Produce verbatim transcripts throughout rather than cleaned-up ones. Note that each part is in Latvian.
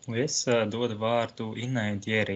Es uh, dodu vārdu Innai Dierī.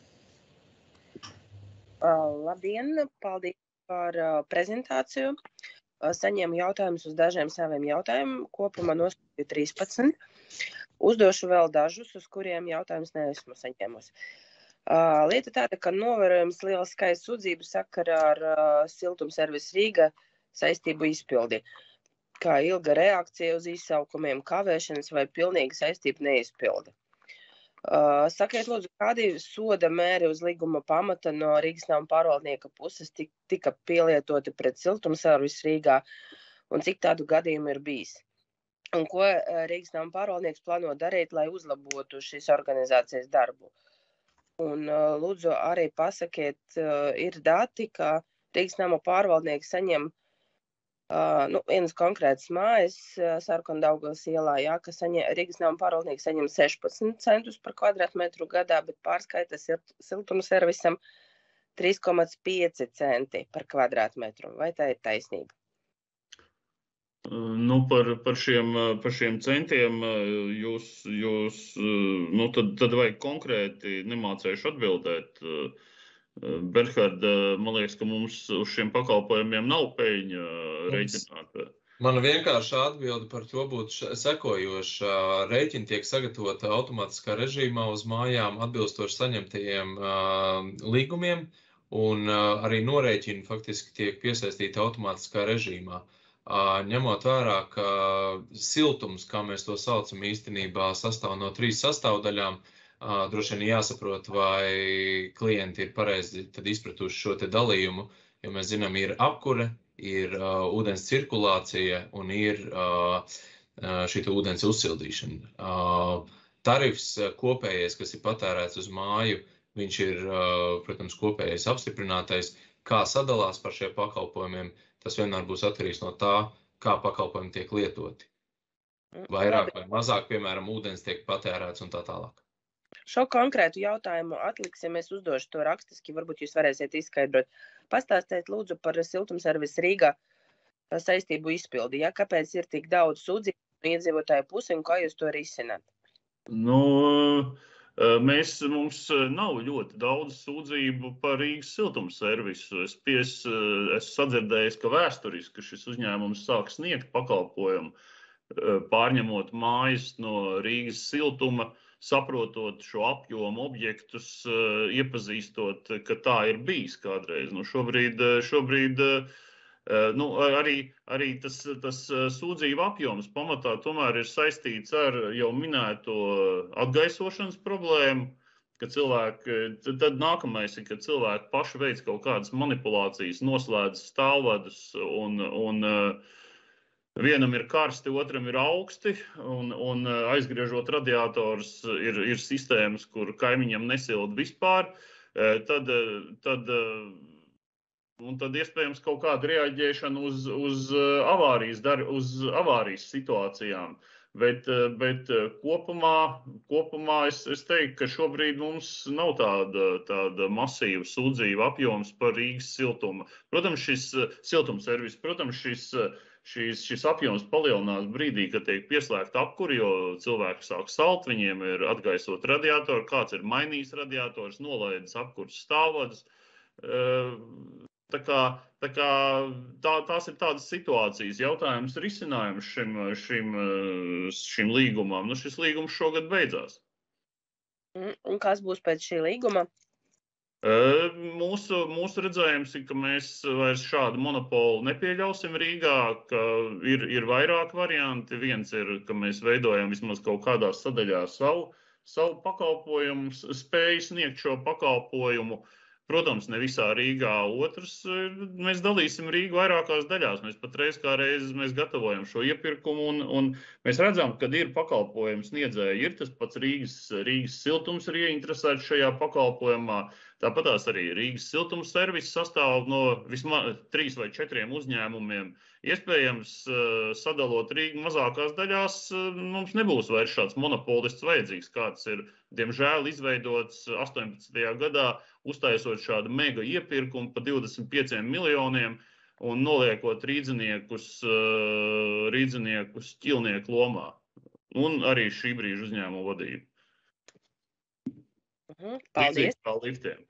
Uh, labdien, paldies par uh, prezentāciju. Uh, saņēmu jautājumus uz dažiem saviem jautājumiem, kopumā nosūtīju trīspadsmit. Uzdošu vēl dažus, uz kuriem jautājumus neesmu saņēmusi. Uh, lieta tāda, ka novērojams liels skaits sūdzību sakarā ar uh, siltumservis Rīga saistību izpildi. Kā ilga reakcija uz izsaukumiem, kavēšanas vai pilnīga saistība neizpildi. Uh, sakiet, lūdzu, kādi soda mēri uz līguma pamata no Rīgas nama pārvaldnieka puses tik, tika pielietoti pret siltumservis Rīgā un cik tādu gadījumu ir bijis? Un ko uh, Rīgas nama pārvaldnieks plāno darīt, lai uzlabotu šīs organizācijas darbu? Un uh, lūdzu arī pasakiet, uh, ir dati, ka Rīgas nama pārvaldnieks saņem Uh, nu, vienas konkrētas mājas uh, Sarkandaugavas ielā, jā, ka saņem, Rīgas nama pārvaldnieks saņem sešpadsmit centus par kvadrātmetru gadā, bet pārskaita siltumservisam trīs komats pieci centi par kvadrātmetru. Vai tā ir taisnība? Nu, par, par, šiem, par šiem centiem jūs, jūs nu, tad, tad vajag konkrēti nemācējuši atbildēt. Berharda, man liekas, ka mums uz šiem pakalpojumiem nav peļņa rēķināta. Mana vienkāršā atbilde par to būtu sekojoša. Rēķini tiek sagatavota automātiskā režīmā uz mājām atbilstoši saņemtajiem uh, līgumiem, un uh, arī norēķini faktiski tiek piesaistīti automātiskā režīmā. Uh, ņemot vērā, ka siltums, kā mēs to saucam, īstenībā sastāv no trīs sastāvdaļām, Uh, droši vien jāsaprot, vai klienti ir pareizi tad izpratuši šo te dalījumu, jo mēs zinām, ir apkure, ir uh, ūdens cirkulācija un ir uh, šī ūdens uzsildīšana. Uh, tarifs kopējais, kas ir patērēts uz māju, viņš ir, uh, protams, kopējais apstiprinātais. Kā sadalās par šiem pakalpojumiem, tas vienmēr būs atkarīgs no tā, kā pakalpojumi tiek lietoti. Vairāk vai mazāk, piemēram, ūdens tiek patērēts un tā tālāk. Šo konkrētu jautājumu atliksim, es uzdošu to rakstiski, varbūt jūs varēsiet izskaidrot. Pastāstiet lūdzu par siltumservis Rīgā saistību izpildi, ja? Kāpēc ir tik daudz sūdzību no iedzīvotāju pusi un kā jūs to risināt? Nu, mēs, mums nav ļoti daudz sūdzību par Rīgas siltumservisu. Es, pies, es sadzirdēju, ka vēsturiski šis uzņēmums sāk sniegt pakalpojumu, pārņemot mājas no Rīgas siltuma, saprotot šo apjomu objektus, iepazīstot, ka tā ir bijis kādreiz. Nu, šobrīd šobrīd nu, arī, arī tas, tas sūdzību apjoms pamatā tomēr ir saistīts ar jau minēto atgaisošanas problēmu, ka cilvēki, tad nākamais ir, ka cilvēki paši veic kaut kādas manipulācijas, noslēdz stāvvadus un, un vienam ir karsti, otram ir augsti, un, un aizgriežot radiators ir, ir sistēmas, kur kaimiņam nesild vispār, tad, tad, un tad iespējams kaut kāda reaģēšana uz, uz, avārijas, dar, uz avārijas situācijām. Bet, bet kopumā, kopumā es, es teiktu, ka šobrīd mums nav tāda, tāda masīva sūdzība apjoms par Rīgas siltuma. Protams, šis siltumservis, protams, šis Šis, šis apjoms palielinās brīdī, kad tiek pieslēgta apkuri, jo cilvēki sāk salt, viņiem ir atgaisot radiatoru, kāds ir mainījis radiators, nolaidis apkuras stāvvadus. Tā kā, tā kā tā, tās ir tādas situācijas, jautājums risinājums šim, šim, šim līgumam. Nu, šis līgums šogad beidzās. Un kas būs pēc šī līguma? Mūsu, mūsu redzējums ir, ka mēs vairs šādu monopolu nepieļausim Rīgā, ka ir, ir vairāk varianti. Viens ir, ka mēs veidojam vismaz kaut kādā sadaļā savu, savu pakalpojumu, spēju sniegt šo pakalpojumu. Protams, ne visā Rīgā. Otrs, mēs dalīsim Rīgu vairākās daļās. Mēs patreiz kā reizes mēs gatavojam šo iepirkumu un, un mēs redzam, kad ir pakalpojums sniedzēji. Ir tas pats Rīgas, Rīgas siltums ir ieinteresēts šajā pakalpojumā. Tāpatās arī Rīgas siltumservis sastāv no vismaz trīs vai četriem uzņēmumiem. Iespējams, sadalot Rīgu mazākās daļās, mums nebūs vairs šāds monopolists vajadzīgs, kāds ir, diemžēl, izveidots astoņpadsmitajā gadā, uztaisot šādu mega iepirkumu pa divdesmit pieciem miljoniem un noliekot rīdziniekus, rīdziniekus ķilnieku lomā. Un arī šī brīža uzņēmumu vadību. Mhm, paldies. Līdzīgi kā liftiem.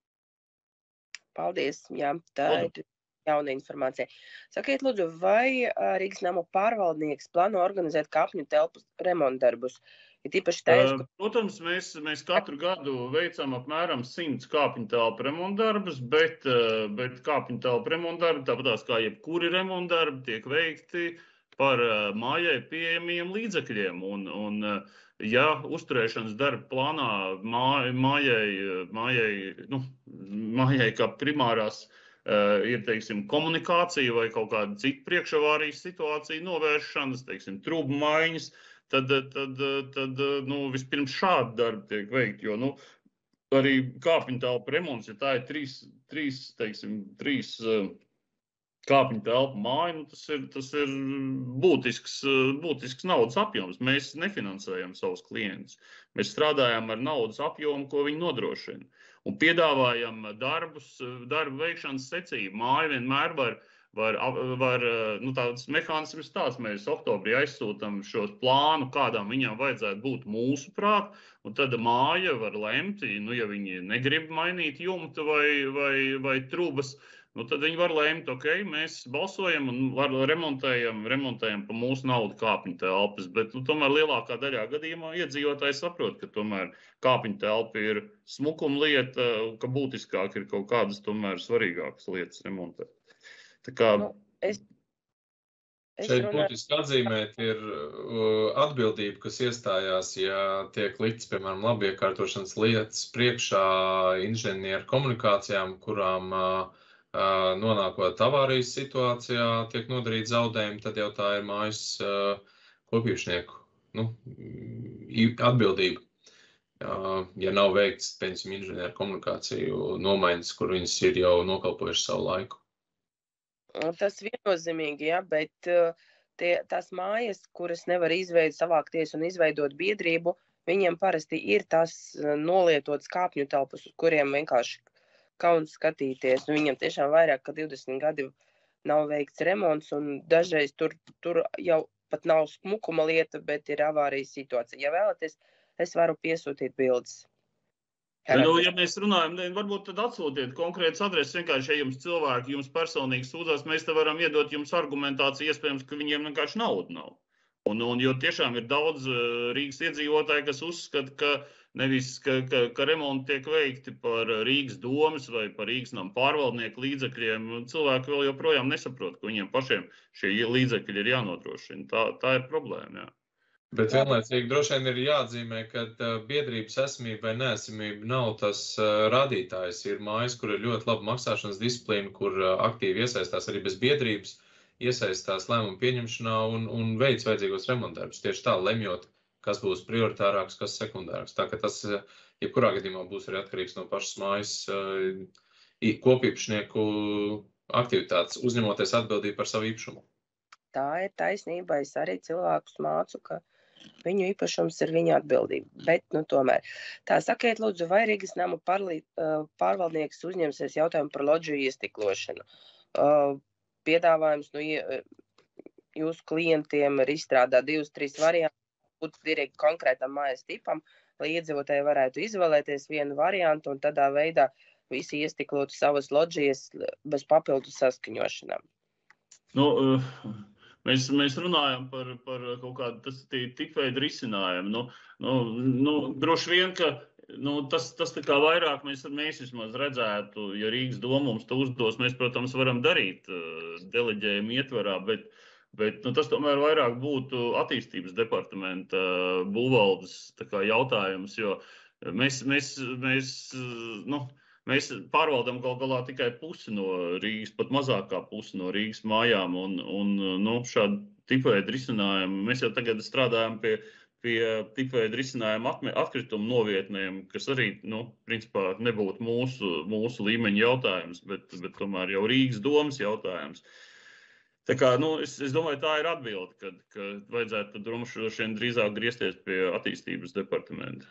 Paldies, jā, tā Lūdzu. ir jauna informācija. Sakiet, lūdzu, vai ā, Rīgas namu pārvaldnieks plāno organizēt kāpņu telpu remontdarbus? Ir tīpaši tais, Uh, Protams, mēs, mēs katru gadu veicam apmēram simts kāpņu telpu remontdarbus, bet, uh, bet kāpņu telpu remontdarbi, tāpatās kā jebkuri remontdarbi, tiek veikti par uh, mājai pieejamiem līdzekļiem. Un, un, uh, ja uzturēšanas darba plānā māj, mājai, mājai, nu, mājai kā primārās uh, ir, teiksim, komunikācija vai kaut kāda cita priekšavārijas situācija novēršanas, teiksim, trūbu maiņas, tad, tad, tad nu, vispirms šādi darbi tiek veikti, jo, nu, arī kāpņu telpu remonts, ja tā ir trīs, trīs, teiksim, trīs uh, kāpņu telpu māja, nu, tas ir, tas ir būtisks, būtisks naudas apjoms. Mēs nefinansējam savus klientus. Mēs strādājam ar naudas apjomu, ko viņi nodrošina. Un piedāvājam darbus, darbu veikšanas secību. Māja vienmēr var, var, var nu, tāds mehānisms tāds. Mēs oktobrī aizsūtam šos plānu, kādām viņām vajadzētu būt mūsu prāt, un tad māja var lemt, nu, ja viņi negrib mainīt jumtu vai, vai, vai trubas, nu, tad viņi var lēmt, ok, mēs balsojam un remontējam, remontējam pa mūsu naudu kāpņu telpas, bet nu, tomēr lielākā daļā gadījumā iedzīvotāji saprot, ka tomēr kāpņu telpa ir smukuma lieta, ka būtiskāk ir kaut kādas tomēr svarīgākas lietas remontēt. Tā kā... Nu, es, es Šeit runāju... būtiski atzīmēt ir uh, atbildība, kas iestājās, ja tiek likts, piemēram, labiekārtošanas lietas priekšā inženieru komunikācijām, kurām uh, nonākot avārijas situācijā, tiek nodarīt zaudējumi, tad jau tā ir mājas uh, kopīpašnieku nu, atbildība. Uh, ja nav veikts, piemēram, inženieru komunikāciju nomaiņas, kur viņas ir jau nokalpojuši savu laiku. Tas viennozīmīgi, jā, bet uh, tie, tās mājas, kuras nevar izveidot, savākties un izveidot biedrību, viņiem parasti ir tās nolietotas kāpņu telpas, uz kuriem vienkārši kauns skatīties. Nu, viņam tiešām vairāk kā divdesmit gadi nav veikts remonts, un dažreiz tur, tur jau pat nav smukuma lieta, bet ir avārijas situācija. Ja vēlaties, es varu piesūtīt bildes. Ja, nu, ja mēs runājam, varbūt tad atsūtiet konkrētas adreses, vienkārši, ja jums cilvēki, jums personīgi sūdzās, mēs te varam iedot jums argumentāciju, iespējams, ka viņiem vienkārši nauda nav. Un, un, jo tiešām ir daudz Rīgas iedzīvotāji, kas uzskata, ka nevis, ka, ka, ka remonti tiek veikti par Rīgas domas vai par Rīgas namu pārvaldnieku līdzekļiem. Cilvēki vēl joprojām nesaprot, ka viņiem pašiem šie līdzekļi ir jānodrošina. Tā, tā ir problēma, jā. Bet vienlaicīgi droši vien ir jāatzīmē, ka biedrības esamība vai neesamība nav tas rādītājs. Ir mājas, kur ir ļoti laba maksāšanas disciplīna, kur aktīvi iesaistās arī bez biedrības, iesaistās lēmumu pieņemšanā un, un veic vajadzīgos remontdarbus. Tieši tā, lemjot, kas būs prioritārāks, kas sekundārāks. Tā ka tas, jebkurā gadījumā, būs arī atkarīgs no pašas mājas kopīpašnieku aktivitātes, uzņemoties atbildību par savu īpašumu. Tā ir taisnība. Es arī cilvēkus mācu, ka viņu īpašums ir viņa atbildība. Bet, nu, tomēr. Tā, sakiet, lūdzu, vai Rīgas namu pārvaldnieks uzņemsies jautājumu par lodžiju iestiklošanu? Uh, piedāvājums, nu, jūsu klientiem ir izstrādāt divus, trīs variantus, būt direkt konkrētam mājas tipam, lai iedzīvotāji varētu izvēlēties vienu variantu un tādā veidā visi iestiklotu savas lodžijas bez papildu saskaņošanām. Nu, mēs, mēs runājam par, par kaut kādu tas tipveidu risinājumu. Nu, nu, nu, droši vien, ka nu, tas, tas tā kā vairāk mēs, mēs vismaz redzētu, ja Rīgas doma mums to uzdos, mēs, protams, varam darīt deleģējumu ietvarā, bet, bet nu, tas tomēr vairāk būtu attīstības departamenta būvvaldes tā kā jautājums, jo mēs, mēs, mēs, nu, mēs pārvaldam gal galā tikai pusi no Rīgas, pat mazākā pusi no Rīgas mājām, un, un nu, šādu tipveidu risinājumu mēs jau tagad strādājam pie pie tipveida risinājuma atkritumu novietnēm, kas arī, nu, principā nebūtu mūsu, mūsu līmeņa jautājums, bet, bet tomēr jau Rīgas domas jautājums. Tā kā, nu, es, es domāju, tā ir atbilde, kad, ka vajadzētu droši vien drīzāk griezties pie attīstības departamenta.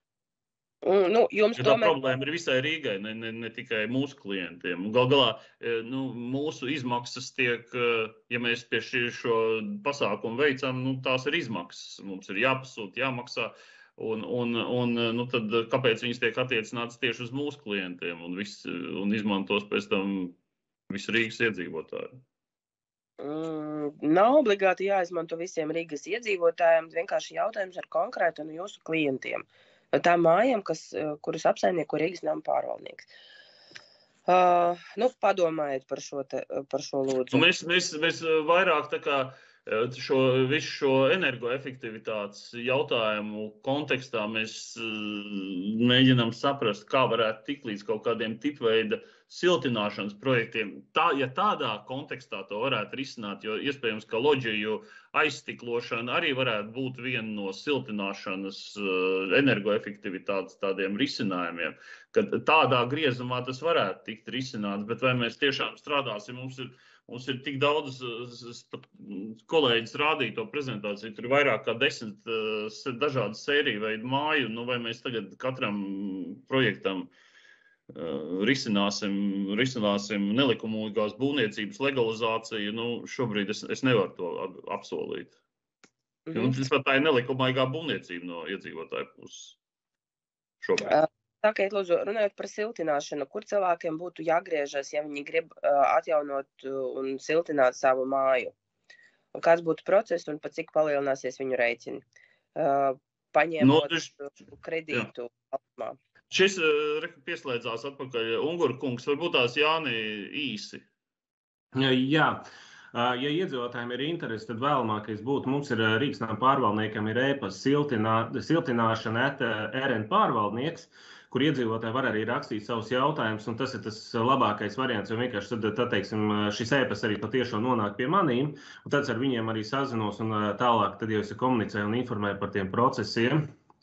Un, nu, jums ja tā tomēr... problēma ir visai Rīgai, ne, ne, ne tikai mūsu klientiem. Gal galā, nu, mūsu izmaksas tiek, ja mēs pie šī, šo pasākumu veicam, nu, tās ir izmaksas. Mums ir jāpasūt, jāmaksā. Un, un, un nu tad, kāpēc viņas tiek attiecinātas tieši uz mūsu klientiem un, viss, un izmantos pēc tam visu Rīgas iedzīvotāju? Mm, nav obligāti jāizmanto visiem Rīgas iedzīvotājiem, vienkārši jautājums ar konkrētu no jūsu klientiem. Tām mājām, kas, kuras apsaimnieko Rīgas nama pārvaldnieks. Uh, nu, padomājiet par šo, te, par šo lūdzu. Nu, mēs, mēs, mēs vairāk tā kā šo, visu šo energoefektivitātes jautājumu kontekstā mēs mēģinām saprast, kā varētu tikt līdz kaut kādiem tipveida siltināšanas projektiem. Tā, ja tādā kontekstā to varētu risināt, jo iespējams, ka loģiju aizstiklošana arī varētu būt viena no siltināšanas energoefektivitātes tādiem risinājumiem, kad tādā griezumā tas varētu tikt risināts, bet vai mēs tiešām strādāsim, mums ir Mums ir tik daudz, kolēģis rādīja to prezentāciju, tur ir vairāk kā desmit dažādas sēriju veidu māju, nu vai mēs tagad katram projektam uh, risināsim, risināsim nelikumīgās būvniecības legalizāciju, nu šobrīd es, es nevaru to apsolīt. Mm-hmm. Un tas pat tā ir nelikumīgā būvniecība no iedzīvotāju puses šobrīd. Uh. Sakiet, lūdzu, runājot par siltināšanu, kur cilvēkiem būtu jāgriežas, ja viņi grib uh, atjaunot un siltināt savu māju? Un kāds būtu process un pa cik palielināsies viņu rēķini? Uh, paņēmot no, kredītu. Jā. Šis uh, pieslēdzās atpakaļ Unguru kungs, varbūt tās Jāni īsi. Jā. Ja iedzīvotājiem ir interesi, tad vēlamākais būtu, mums ir Rīgas nama pārvaldniekam ir e-pasta siltinā, siltināšana at er en pārvaldnieks, kur iedzīvotāji var arī rakstīt savus jautājumus, un tas ir tas labākais variants, jo vienkārši tad, tad teiksim, šis e-pasts arī patiešām nonāk pie manīm, un tad ar viņiem arī sazinos, un tālāk tad jau es komunicēju un informēju par tiem procesiem.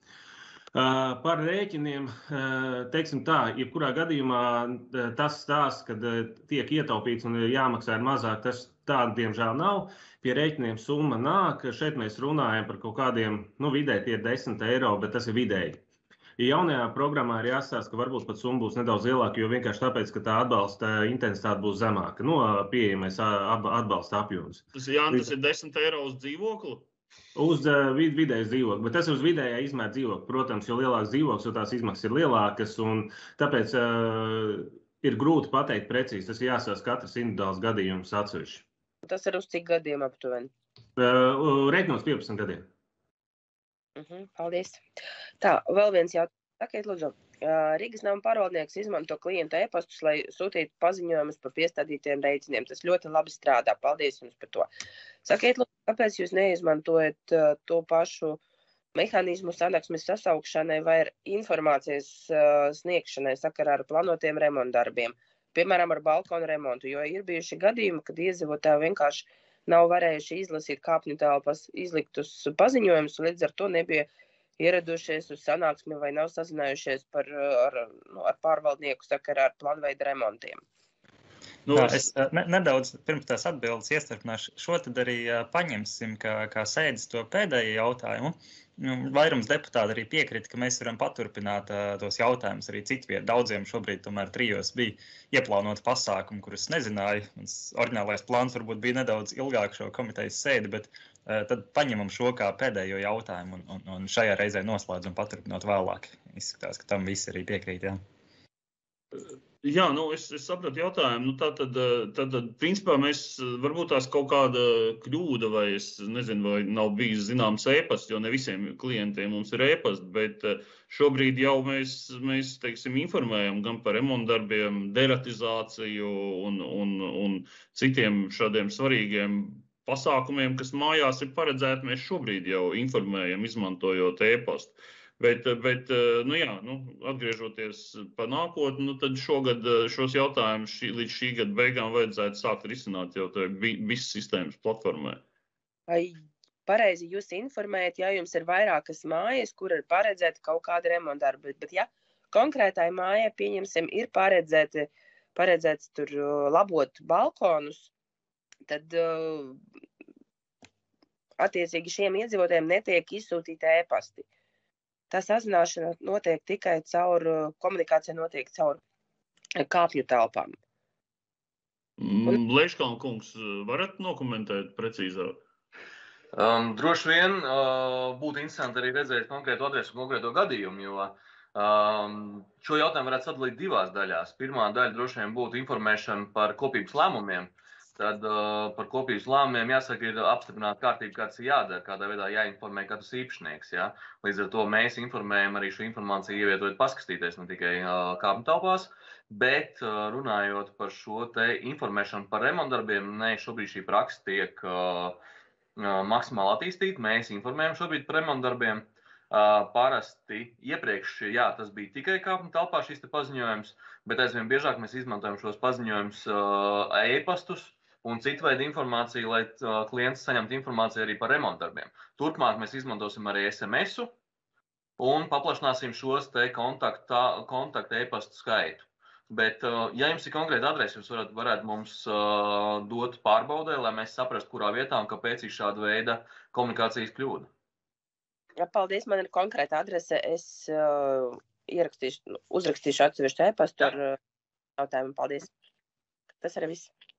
Par rēķiniem, teiksim tā, jebkurā gadījumā tas stāsts, kad tiek ietaupīts un jāmaksā ir mazāk, tas tāda, diemžēl, nav. Pie rēķiniem summa nāk. Šeit mēs runājam par kaut kādiem, nu, vidēji tie ir desmit eiro, bet tas ir vidēji. Jaunajā programmā ir jāstāsta, ka varbūt pat summa būs nedaudz lielāka, jo vienkārši tāpēc, ka tā atbalsta intensitāte būs zemāka, no pieejamais atbalsta apjoms. Tas, jā, tas ir desmit eiro uz dzīvokli? Uz uh, vid, vidējas dzīvokli, bet tas ir uz vidējā izmēra dzīvokli. Protams, jo lielāks dzīvoklis, jo tās izmaksas ir lielākas, un tāpēc uh, ir grūti pateikt precīzi. Tas ir jāsās katrs individuāls gadījums atsevišķi. Tas ir uz cik gadiem aptuveni? Uh, Reiķinos piecpadsmit gadiem. Uh-huh, paldies. Tā, vēl viens jautājums. Sakiet, lūdzu, Rīgas nama pārvaldnieks izmanto klientu e-pastus, lai sūtītu paziņojumus par piestādītiem rēķiniem. Tas ļoti labi strādā. Paldies jums par to. Sakiet, lūdzu, kāpēc jūs neizmantojat uh, to pašu mehānismu sanāksmes sasaukšanai vai informācijas uh, sniegšanai sakarā ar plānotiem remontdarbiem, piemēram, ar balkonu remontu, jo ir bijuši gadījumi, kad iedzīvotāji vienkārši nav varējuši izlasīt kāpņu telpas izliktus paziņojumus, un līdz ar to nebija ieradušies uz sanāksmi vai nav sazinājušies par, ar, ar pārvaldnieku sakarā ar plānveida remontiem. Nu, Jā, es ne, nedaudz pirms tās atbildes iestarpināšu. Šo tad arī paņemsim, kā, kā sēdz to pēdējo jautājumu. Vairums deputāti arī piekrita, ka mēs varam paturpināt uh, tos jautājumus arī citviet. Daudziem šobrīd tomēr trijos bija ieplānoti pasākumi, kurus nezināju. Mans oriģinālais plāns varbūt bija nedaudz ilgāk šo komitejas sēdi, bet uh, tad paņemam šo kā pēdējo jautājumu un, un, un šajā reizē noslēdzam paturpinot vēlāk. Izskatās, ka tam visi arī piekrīt, jā. Jā, nu es, es sapratu jautājumu. Nu, tā tad, tad, tad, principā, mēs varbūt tās kaut kāda kļūda vai es nezinu, vai nav bijis zināms e-pasts, jo ne visiem klientiem mums ir e-pasts, bet šobrīd jau mēs, mēs teiksim, informējam gan par remontdarbiem, deratizāciju un, un, un citiem šādiem svarīgiem pasākumiem, kas mājās ir paredzēti, mēs šobrīd jau informējam, izmantojot e-pastu. Bet, bet nu jā, nu, atgriežoties pa nākotni, nu, tad šogad šos jautājumus šī, līdz šī gada beigām vajadzētu sākt risināt jau tajā visas sistēmas platformē. Vai pareizi jūs informējat, ja jums ir vairākas mājas, kur ir paredzēta kaut kāda remontdarba, bet, bet ja konkrētai mājai, pieņemsim, ir paredzēti, paredzēts tur labot balkonus, tad attiecīgi šiem iedzīvotājiem netiek izsūtīti e-pasti. Tā sazināšana notiek tikai caur, komunikācija notiek caur kāpņu telpām. Un... Leiškalna kungs, varat nokomentēt precīzāk? Um, droši vien uh, būtu interesanti arī redzēt konkrētu adresu, konkrēto gadījumu, jo um, šo jautājumu varētu sadalīt divās daļās. Pirmā daļa droši vien būtu informēšana par kopības lēmumiem. Tad uh, par kopības lēmumiem jāsaka, ir apstiprināta kārtība, kāds ir jādara, kādā veidā jāinformē katrs īpašnieks. Ja? Līdz ar to mēs informējam arī šo informāciju ievietojot paskatīties, ne tikai uh, kāpņu telpās, bet uh, runājot par šo te informēšanu par remontdarbiem, ne, šobrīd šī praksa tiek uh, maksimāli attīstīt. Mēs informējam šobrīd par remontdarbiem. Parasti iepriekš, jā, tas bija tikai kāpņu telpā šis te paziņojums, bet aizvien biežāk mēs izmantojam šos paziņojumus e-pastus un citu veidu informāciju, lai klients saņemtu informāciju arī par remontdarbiem. Turpmāk mēs izmantosim arī es em esu un paplašināsim šos te kontakta, kontakta e-pastu skaitu. Bet, ja jums ir konkrēta adrese, jūs varat, varētu mums uh, dot pārbaudē, lai mēs saprastu, kurā vietā un kāpēc ir šāda veida komunikācijas kļūda. Ja, paldies, man ir konkrēta adrese. Es uh, ierakstīšu, uzrakstīšu atsevišķu e-pastu ar uh, jautājumu. Paldies. Tas arī viss.